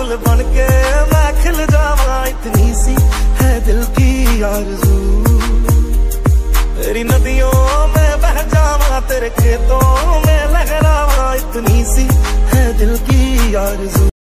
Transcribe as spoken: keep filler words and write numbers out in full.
फूल बन के मैं खिल जावा, इतनी सी है दिल की आरज़ू। तेरी नदियों में बह जावा, तेरे खेतों में लहरावा, इतनी सी है दिल की आरज़ू।